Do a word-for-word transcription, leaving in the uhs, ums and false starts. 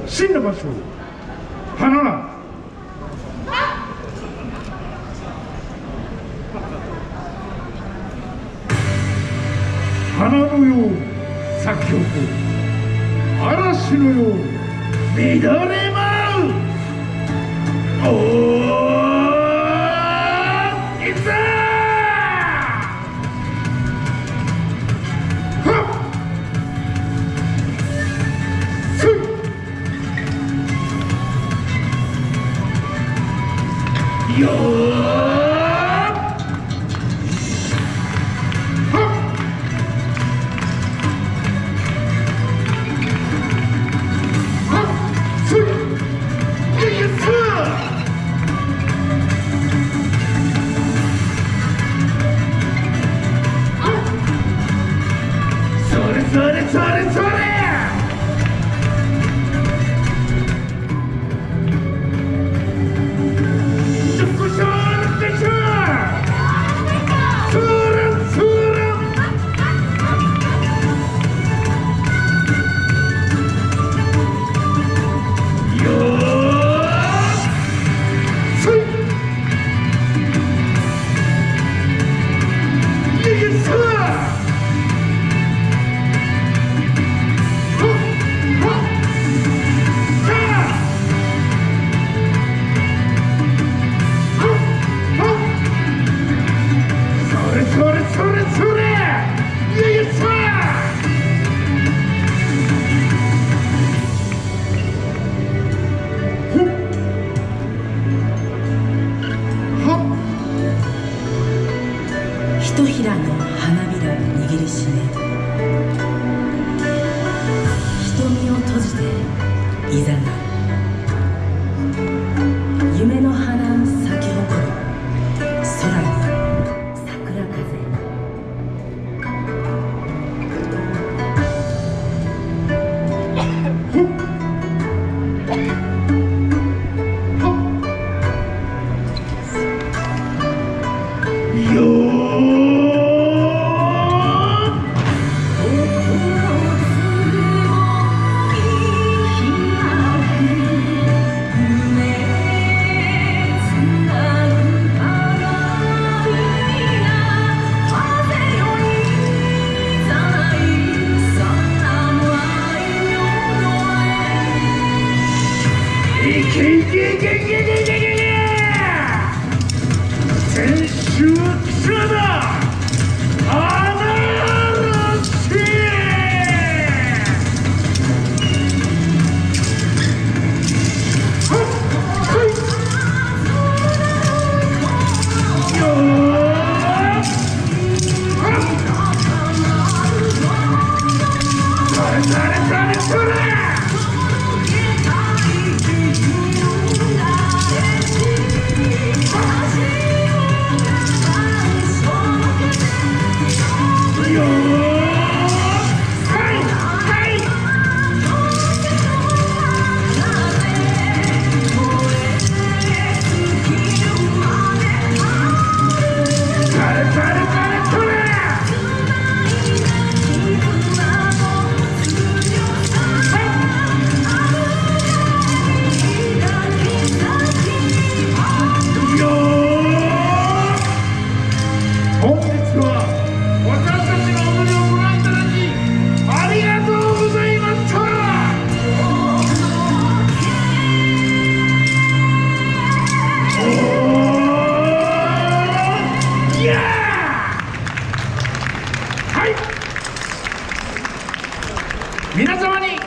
真の場所、花な花のよう咲き誇る、嵐のよう乱れ舞う。おー、いくぞー。はっすいよー。それそれそれどこしょーでしょそらそらよーそいいいさひとひらの花びらを握りしめ、瞳を閉じていざなう。夢の花咲き誇る空に桜風。 よーいけいけいけいけいけいけいけ先週来ただ皆様に